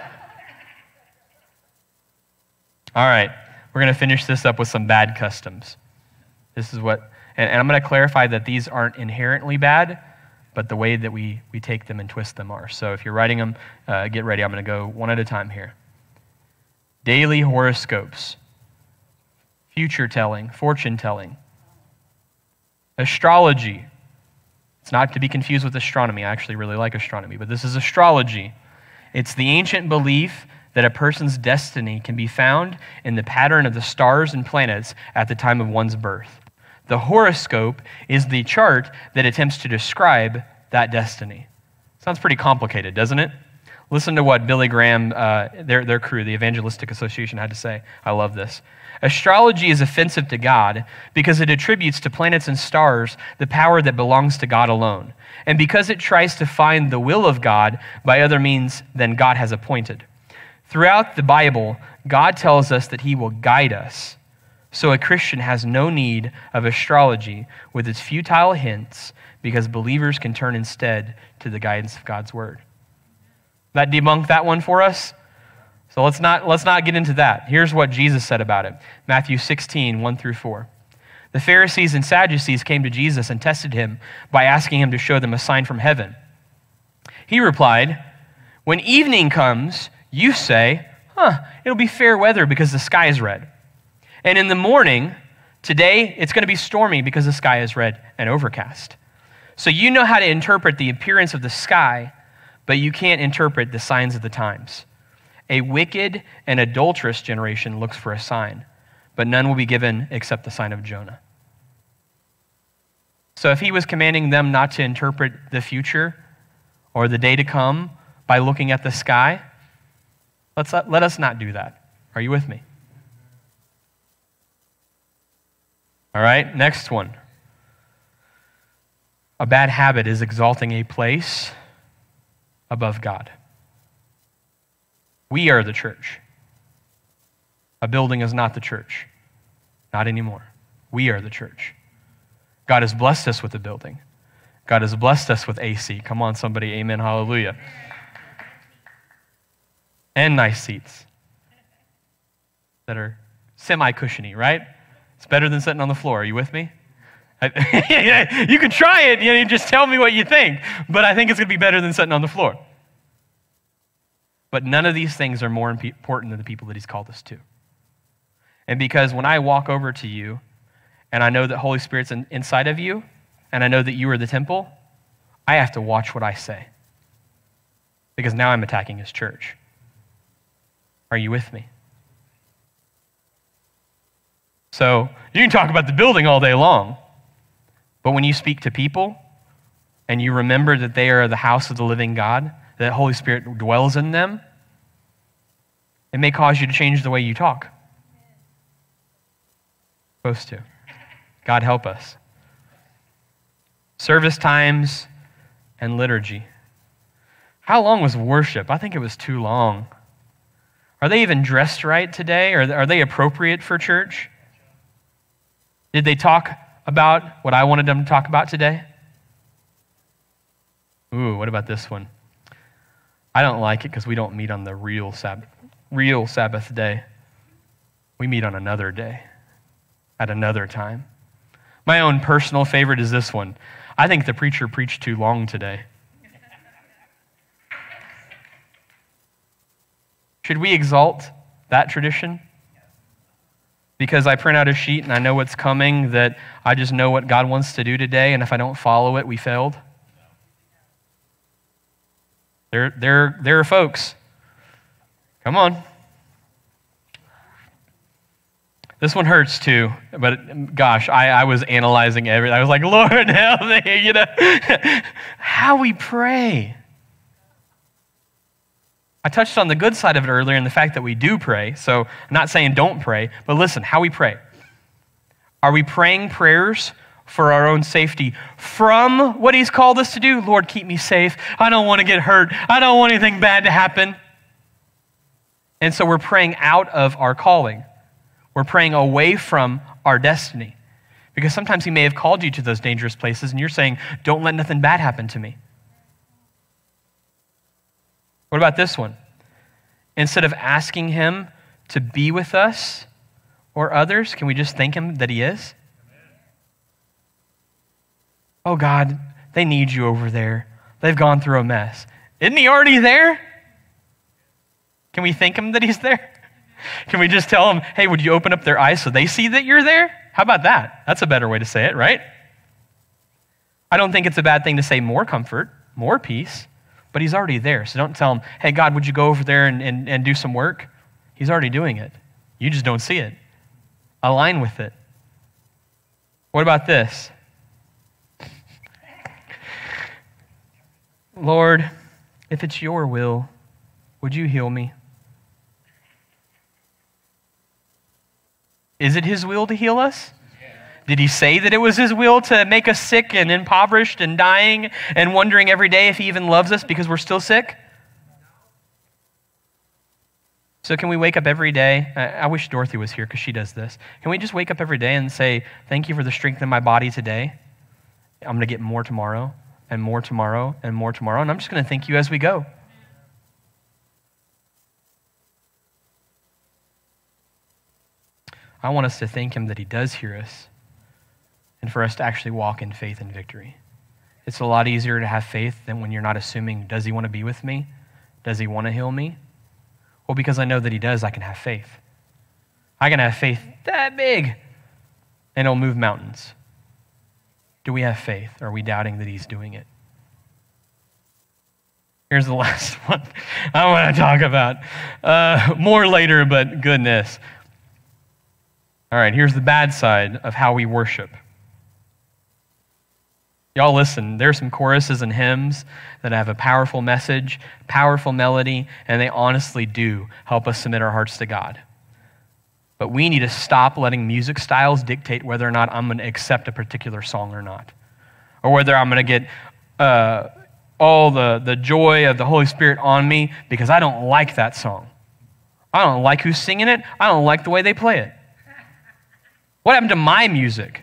All right, we're going to finish this up with some bad customs. This is what, and I'm going to clarify that these aren't inherently bad, but the way that we take them and twist them are. So if you're writing them, get ready. I'm going to go one at a time here. Daily horoscopes, future telling, fortune telling, astrology. It's not to be confused with astronomy. I actually really like astronomy, but this is astrology. It's the ancient belief that a person's destiny can be found in the pattern of the stars and planets at the time of one's birth. The horoscope is the chart that attempts to describe that destiny. Sounds pretty complicated, doesn't it? Listen to what Billy Graham, their crew, the Evangelistic Association, had to say. I love this. Astrology is offensive to God because it attributes to planets and stars the power that belongs to God alone, and because it tries to find the will of God by other means than God has appointed. Throughout the Bible, God tells us that he will guide us, so a Christian has no need of astrology with its futile hints because believers can turn instead to the guidance of God's word. That debunked that one for us? So let's not get into that. Here's what Jesus said about it. Matthew 16, 1 through 4. The Pharisees and Sadducees came to Jesus and tested him by asking him to show them a sign from heaven. He replied, when evening comes, you say, it'll be fair weather because the sky is red. And in the morning, today, it's going to be stormy because the sky is red and overcast. So you know how to interpret the appearance of the sky, but you can't interpret the signs of the times. A wicked and adulterous generation looks for a sign, but none will be given except the sign of Jonah. So if he was commanding them not to interpret the future or the day to come by looking at the sky, let us not do that. Are you with me? All right, next one. A bad habit is exalting a place above God. We are the church. A building is not the church. Not anymore. We are the church. God has blessed us with a building. God has blessed us with AC. Come on, somebody, amen, hallelujah. And nice seats that are semi-cushiony, right? It's better than sitting on the floor. Are you with me? You can try it. You just tell me what you think. But I think it's going to be better than sitting on the floor. But none of these things are more important than the people that he's called us to. And because when I walk over to you, and I know that Holy Spirit's inside of you, and I know that you are the temple, I have to watch what I say. Because now I'm attacking his church. Are you with me? So you can talk about the building all day long, but when you speak to people and you remember that they are the house of the living God, that Holy Spirit dwells in them, it may cause you to change the way you talk. Supposed to. God help us. service times, and liturgy. How long was worship? I think it was too long. Are they even dressed right today? Are they appropriate for church? Did they talk about what I wanted them to talk about today? Ooh, what about this one? I don't like it because we don't meet on the real Sabbath day. We meet on another day, at another time. My own personal favorite is this one. I think the preacher preached too long today. Should we exalt that tradition? Because I print out a sheet and I know what's coming, that I just know what God wants to do today, and if I don't follow it, we failed? There are folks. Come on. This one hurts too, but gosh, I was analyzing everything. I was like, Lord, help me, how we pray. I touched on the good side of it earlier in the fact that we do pray, so I'm not saying don't pray, but listen, how we pray. Are we praying prayers for our own safety from what he's called us to do? Lord, keep me safe. I don't want to get hurt. I don't want anything bad to happen. And so we're praying out of our calling. We're praying away from our destiny. Because sometimes he may have called you to those dangerous places and you're saying, don't let nothing bad happen to me. What about this one? Instead of asking him to be with us or others, can we just thank him that he is? Oh God, they need you over there. They've gone through a mess. Isn't he already there? Can we thank him that he's there? Can we just tell him, hey, would you open up their eyes so they see that you're there? How about that? That's a better way to say it, right? I don't think it's a bad thing to say more comfort, more peace, but he's already there. So don't tell him, hey, God, would you go over there and do some work? He's already doing it. You just don't see it. Align with it. What about this? Lord, if it's your will, would you heal me? Is it his will to heal us? Did he say that it was his will to make us sick and impoverished and dying and wondering every day if he even loves us because we're still sick? So can we wake up every day? I wish Dorothy was here because she does this. Can we just wake up every day and say, thank you for the strength in my body today. I'm going to get more tomorrow and more tomorrow and more tomorrow. And I'm just going to thank you as we go. I want us to thank him that he does hear us and for us to actually walk in faith and victory. It's a lot easier to have faith than when you're not assuming, does he want to be with me? Does he want to heal me? Well, because I know that he does, I can have faith. I can have faith that big, and it'll move mountains. Do we have faith? Or are we doubting that he's doing it? Here's the last one I want to talk about. More later, but goodness. All right, here's the bad side of how we worship. Y'all listen, there's some choruses and hymns that have a powerful message, powerful melody, and they honestly do help us submit our hearts to God. But we need to stop letting music styles dictate whether or not I'm going to accept a particular song or not. Or whether I'm going to get all the joy of the Holy Spirit on me because I don't like that song. I don't like who's singing it. I don't like the way they play it. What happened to my music?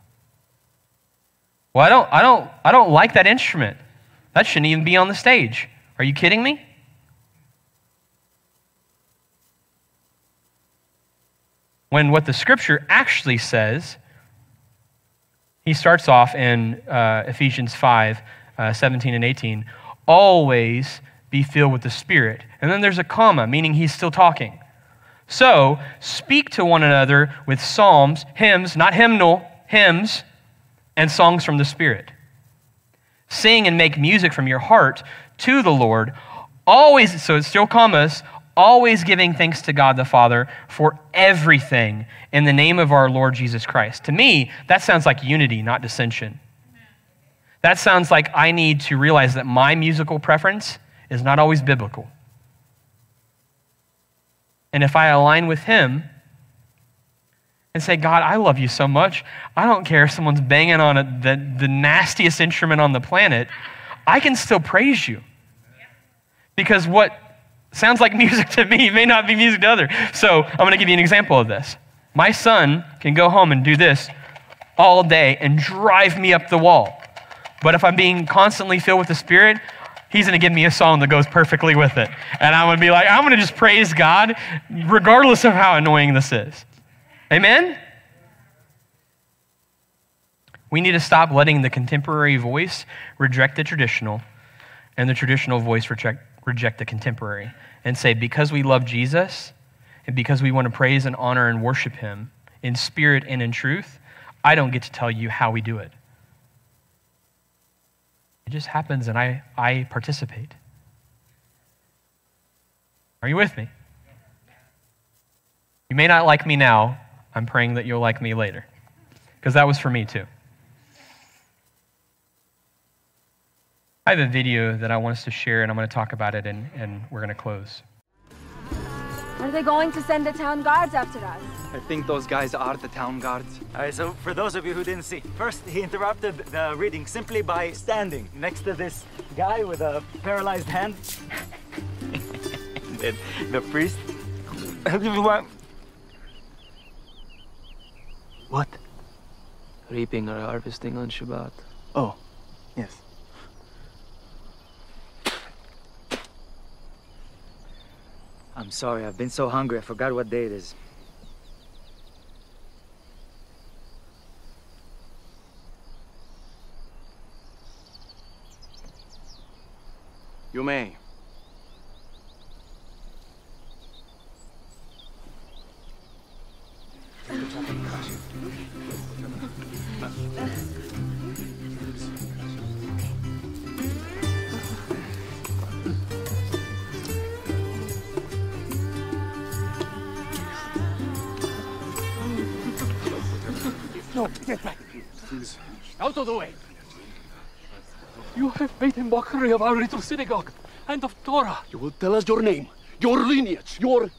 Well, I don't like that instrument. That shouldn't even be on the stage. Are you kidding me? When what the scripture actually says, he starts off in Ephesians 5, 17 and 18, always be filled with the Spirit. And then there's a comma, meaning he's still talking. So, speak to one another with psalms, hymns, not hymnal, hymns, and songs from the Spirit. Sing and make music from your heart to the Lord, always, so it's still commas, always giving thanks to God the Father for everything in the name of our Lord Jesus Christ. To me, that sounds like unity, not dissension. That sounds like I need to realize that my musical preference is not always biblical. And if I align with him, and say, God, I love you so much. I don't care if someone's banging on the nastiest instrument on the planet. I can still praise you. Because what sounds like music to me may not be music to others. So I'm going to give you an example of this. My son can go home and do this all day and drive me up the wall. But if I'm being constantly filled with the Spirit, he's going to give me a song that goes perfectly with it. And I'm going to be like, I'm going to just praise God regardless of how annoying this is. Amen? We need to stop letting the contemporary voice reject the traditional and the traditional voice reject the contemporary and say, because we love Jesus and because we want to praise and honor and worship him in spirit and in truth, I don't get to tell you how we do it. It just happens and I participate. Are you with me? You may not like me now. I'm praying that you'll like me later. Because that was for me too. I have a video that I want us to share, and I'm going to talk about it, and we're going to close. Are they going to send the town guards after us? I think those guys are the town guards. All right, so for those of you who didn't see, first he interrupted the reading simply by standing next to this guy with a paralyzed hand. And then the priest. What? Reaping or harvesting on Shabbat. Oh, yes. I'm sorry, I've been so hungry I forgot what day it is. You may. No, get back here. Please. Out of the way. You have made a mockery of our little synagogue and of Torah. You will tell us your name, your lineage, your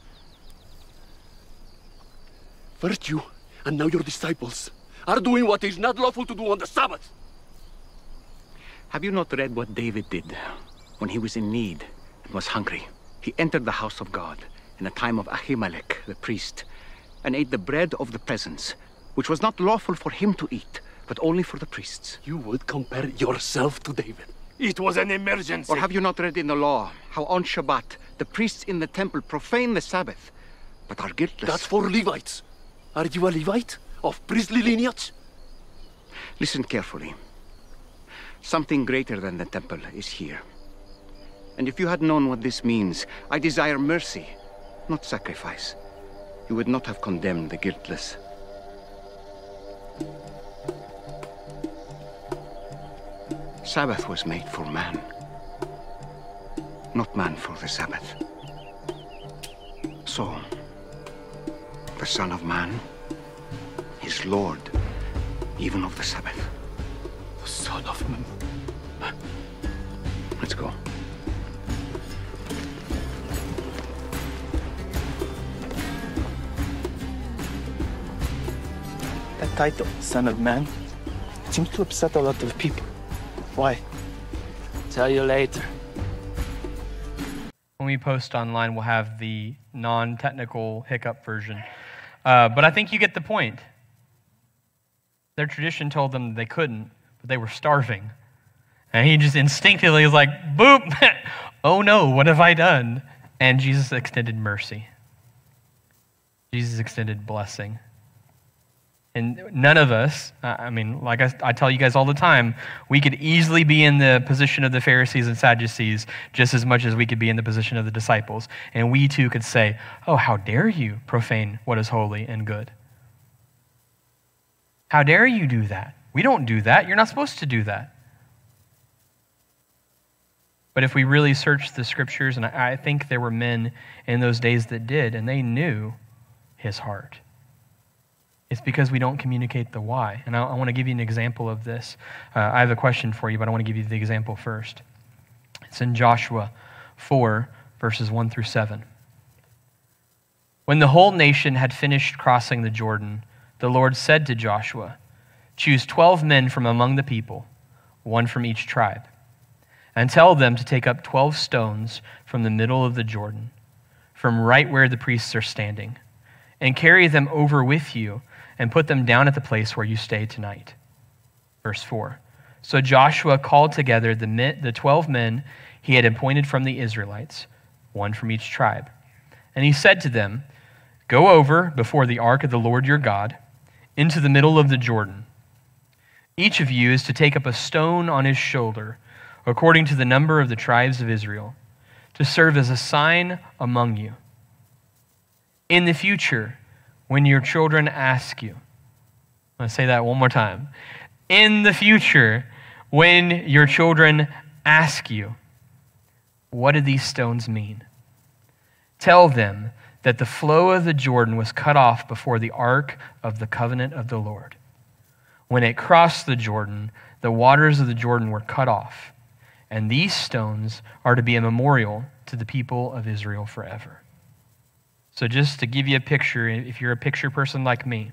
virtue, and now your disciples are doing what is not lawful to do on the Sabbath. Have you not read what David did when he was in need and was hungry? He entered the house of God in the time of Ahimelech, the priest, and ate the bread of the presence, which was not lawful for him to eat, but only for the priests. You would compare yourself to David. It was an emergency. Or have you not read in the law how on Shabbat the priests in the temple profane the Sabbath, but are guiltless? That's for Levites. Are you a Levite of priestly lineage? Listen carefully. Something greater than the temple is here. And if you had known what this means, I desire mercy, not sacrifice, you would not have condemned the guiltless. Sabbath was made for man, not man for the Sabbath. So, the Son of Man is Lord even of the Sabbath. The Son of Man. Let's go. That title, Son of Man, seems to upset a lot of people. Why? Tell you later. When we post online, we'll have the non-technical hiccup version. But I think you get the point. Their tradition told them they couldn't, but they were starving. And he just instinctively was like, boop, oh no, what have I done? And Jesus extended mercy. Jesus extended blessing. And none of us, like I tell you guys all the time, we could easily be in the position of the Pharisees and Sadducees just as much as we could be in the position of the disciples. And we too could say, oh, how dare you profane what is holy and good? How dare you do that? We don't do that. You're not supposed to do that. But if we really search the scriptures, and I think there were men in those days that did, and they knew his heart. It's because we don't communicate the why. And I want to give you an example of this. I have a question for you, but I want to give you the example first. It's in Joshua 4, verses 1 through 7. When the whole nation had finished crossing the Jordan, the Lord said to Joshua, "Choose 12 men from among the people, one from each tribe, and tell them to take up 12 stones from the middle of the Jordan, from right where the priests are standing, and carry them over with you and put them down at the place where you stay tonight." Verse 4. So Joshua called together the 12 men he had appointed from the Israelites, one from each tribe. And he said to them, "Go over before the ark of the Lord your God into the middle of the Jordan. Each of you is to take up a stone on his shoulder, according to the number of the tribes of Israel, to serve as a sign among you. In the future, when your children ask you," I'm going to say that one more time. In the future, when your children ask you, "What do these stones mean?" tell them that the flow of the Jordan was cut off before the ark of the covenant of the Lord. When it crossed the Jordan, the waters of the Jordan were cut off, and these stones are to be a memorial to the people of Israel forever. So just to give you a picture, if you're a picture person like me,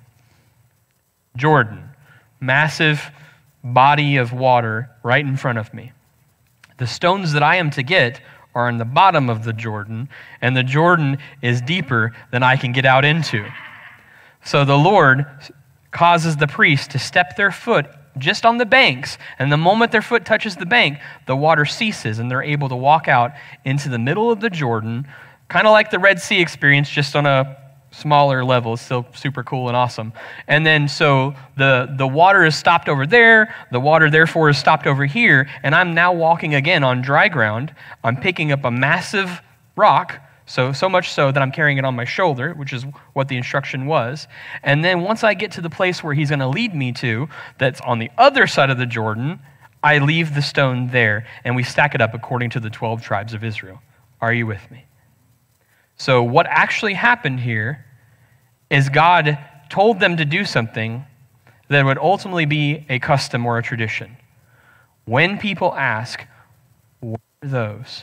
Jordan, massive body of water right in front of me. The stones that I am to get are in the bottom of the Jordan, and the Jordan is deeper than I can get out into. So the Lord causes the priests to step their foot just on the banks, and the moment their foot touches the bank, the water ceases, and they're able to walk out into the middle of the Jordan, kind of like the Red Sea experience, just on a smaller level. It's still super cool and awesome. And then so the water is stopped over there, the water therefore is stopped over here, and I'm now walking again on dry ground. I'm picking up a massive rock, so much so that I'm carrying it on my shoulder, which is what the instruction was. And then once I get to the place where he's going to lead me to, that's on the other side of the Jordan, I leave the stone there, and we stack it up according to the 12 tribes of Israel. Are you with me? So what actually happened here is God told them to do something that would ultimately be a custom or a tradition. When people ask, "What are those?"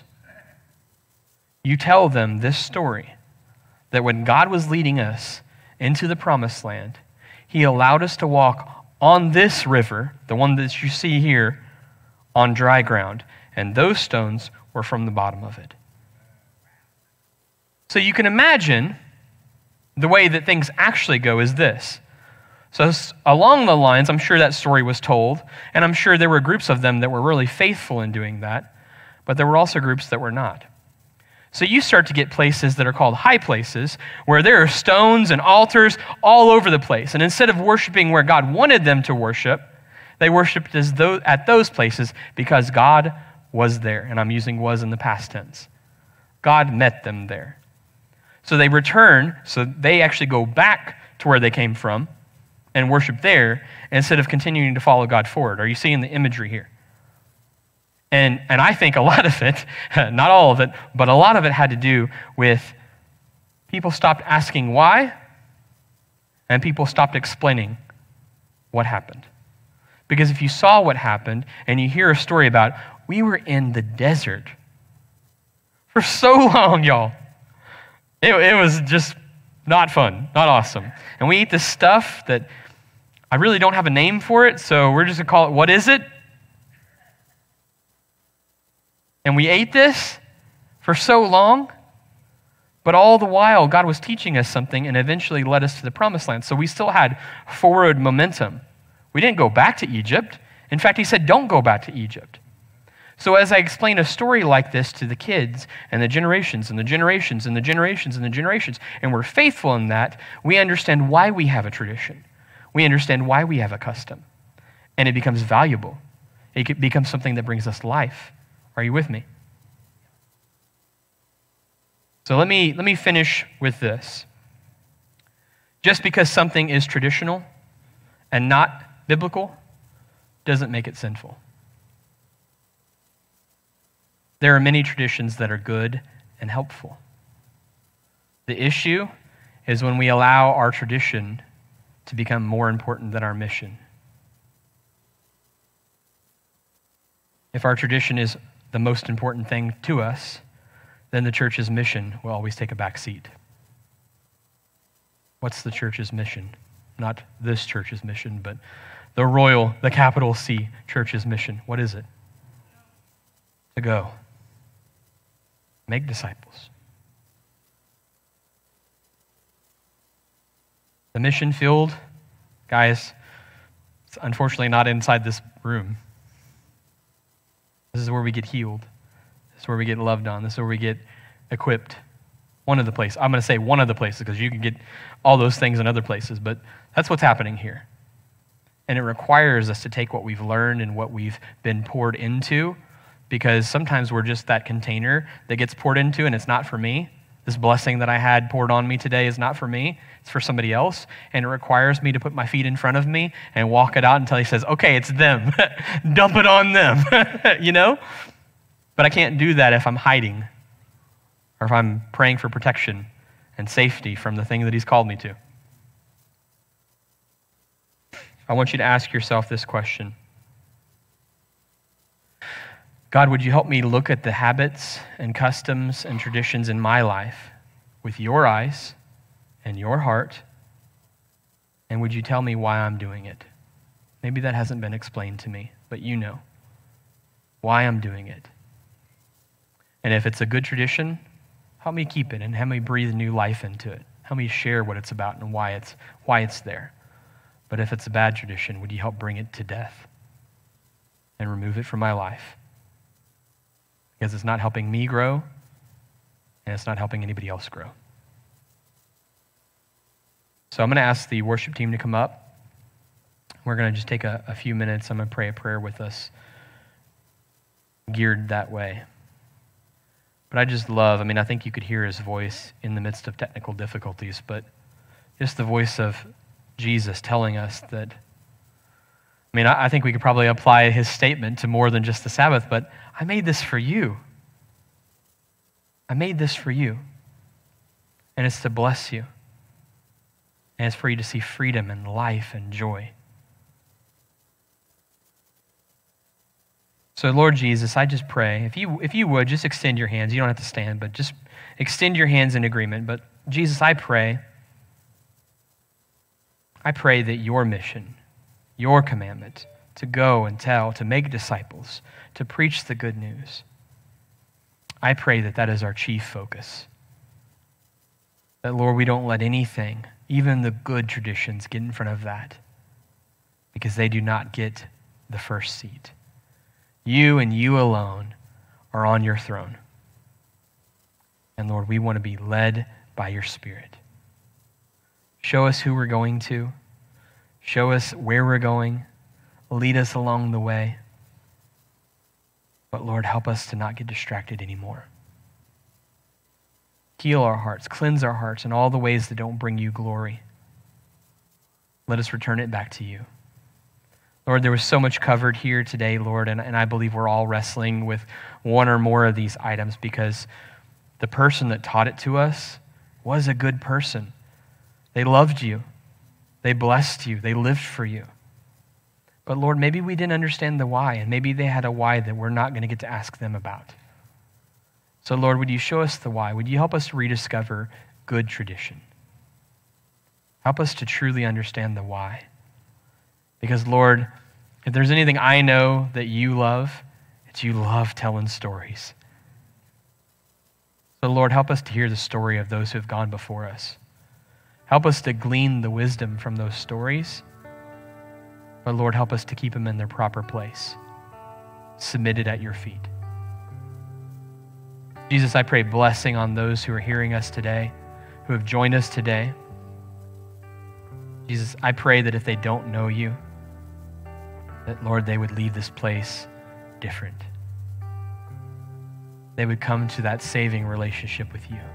you tell them this story, that when God was leading us into the promised land, he allowed us to walk on this river, the one that you see here, on dry ground, and those stones were from the bottom of it. So you can imagine the way that things actually go is this. So along the lines, I'm sure that story was told, and I'm sure there were groups of them that were really faithful in doing that, but there were also groups that were not. So you start to get places that are called high places, where there are stones and altars all over the place. And instead of worshiping where God wanted them to worship, they worshiped at those places because God was there. And I'm using was in the past tense. God met them there. So they return, so they actually go back to where they came from and worship there instead of continuing to follow God forward. Are you seeing the imagery here? And I think a lot of it, not all of it, but a lot of it had to do with people stopped asking why, and people stopped explaining what happened. Because if you saw what happened and you hear a story about, we were in the desert for so long, y'all. It was just not fun, not awesome. And we eat this stuff that I really don't have a name for it, so we're just going to call it, what is it? And we ate this for so long, but all the while, God was teaching us something and eventually led us to the promised land. So we still had forward momentum. We didn't go back to Egypt. In fact, he said, don't go back to Egypt. So as I explain a story like this to the kids and the generations and the generations and the generations and the generations, and we're faithful in that, we understand why we have a tradition. We understand why we have a custom. And it becomes valuable. It becomes something that brings us life. Are you with me? So let me finish with this. Just because something is traditional and not biblical doesn't make it sinful. There are many traditions that are good and helpful. The issue is when we allow our tradition to become more important than our mission. If our tradition is the most important thing to us, then the church's mission will always take a back seat. What's the church's mission? not this church's mission, but the capital C church's mission. What is it? To go. Make disciples. The mission field, guys, it's unfortunately not inside this room. This is where we get healed. This is where we get loved on. This is where we get equipped. One of the places. I'm going to say one of the places because you can get all those things in other places, but that's what's happening here. And it requires us to take what we've learned and what we've been poured into, because sometimes we're just that container that gets poured into and it's not for me. This blessing that I had poured on me today is not for me. It's for somebody else. And it requires me to put my feet in front of me and walk it out until he says, okay, it's them. Dump it on them, you know? But I can't do that if I'm hiding or if I'm praying for protection and safety from the thing that he's called me to. I want you to ask yourself this question. God, would you help me look at the habits and customs and traditions in my life with your eyes and your heart, and would you tell me why I'm doing it? Maybe that hasn't been explained to me, but you know why I'm doing it. And if it's a good tradition, help me keep it and help me breathe new life into it. Help me share what it's about and why it's there. But if it's a bad tradition, would you help bring it to death and remove it from my life? Because it's not helping me grow, and it's not helping anybody else grow. So I'm going to ask the worship team to come up. We're going to just take a few minutes. I'm going to pray a prayer with us geared that way. But I just love, I think you could hear his voice in the midst of technical difficulties, but just the voice of Jesus telling us that, I think we could probably apply his statement to more than just the Sabbath, but I made this for you. I made this for you. And it's to bless you. And it's for you to see freedom and life and joy. So Lord Jesus, I just pray, if you would, just extend your hands. You don't have to stand, but just extend your hands in agreement. But Jesus, I pray that your mission, your commandment to go and tell, to make disciples, to preach the good news, I pray that that is our chief focus. That, Lord, we don't let anything, even the good traditions, get in front of that, because they do not get the first seat. You and you alone are on your throne. And Lord, we want to be led by your Spirit. Show us who we're going to. Show us where we're going. Lead us along the way. But Lord, help us to not get distracted anymore. Heal our hearts, cleanse our hearts in all the ways that don't bring you glory. Let us return it back to you. Lord, there was so much covered here today, Lord, and I believe we're all wrestling with one or more of these items because the person that taught it to us was a good person. They loved you. They blessed you. They lived for you. But Lord, maybe we didn't understand the why, and maybe they had a why that we're not going to get to ask them about. So Lord, would you show us the why? Would you help us rediscover good tradition? Help us to truly understand the why. Because Lord, if there's anything I know that you love, it's you love telling stories. So Lord, help us to hear the story of those who have gone before us. Help us to glean the wisdom from those stories. But Lord, help us to keep them in their proper place, submitted at your feet. Jesus, I pray blessing on those who are hearing us today, who have joined us today. Jesus, I pray that if they don't know you, that, Lord, they would leave this place different. They would come to that saving relationship with you.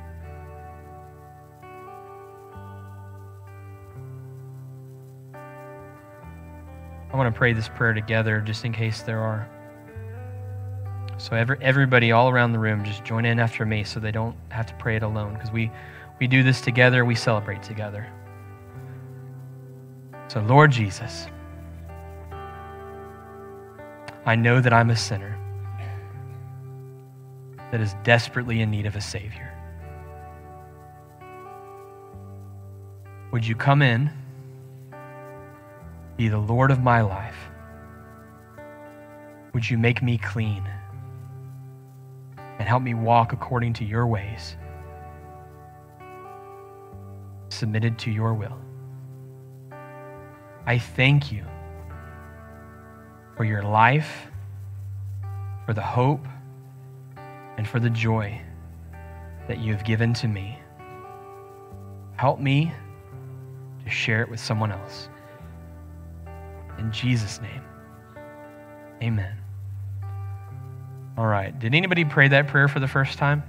I want to pray this prayer together just in case there are. So everybody all around the room, just join in after me so they don't have to pray it alone, because we do this together, we celebrate together. So Lord Jesus, I know that I'm a sinner that is desperately in need of a Savior. Would you come in be the Lord of my life. Would you make me clean and help me walk according to your ways, submitted to your will. I thank you for your life, for the hope, and for the joy that you have given to me. Help me to share it with someone else. In Jesus' name, amen. All right. Did anybody pray that prayer for the first time?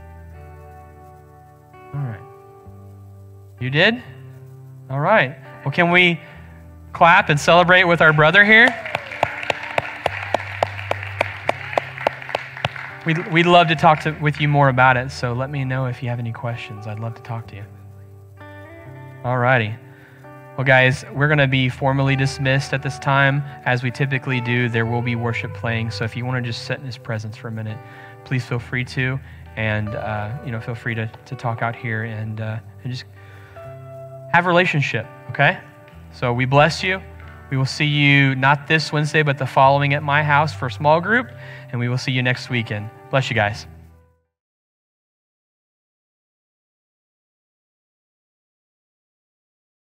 All right. You did? All right. Well, can we clap and celebrate with our brother here? We'd love to talk with you more about it, so let me know if you have any questions. I'd love to talk to you. All righty. Well, guys, we're going to be formally dismissed at this time. As we typically do, there will be worship playing, so if you want to just sit in his presence for a minute, please feel free to, and feel free to talk out here and just have a relationship, okay? So we bless you. We will see you not this Wednesday, but the following at my house for a small group, and we will see you next weekend. Bless you guys.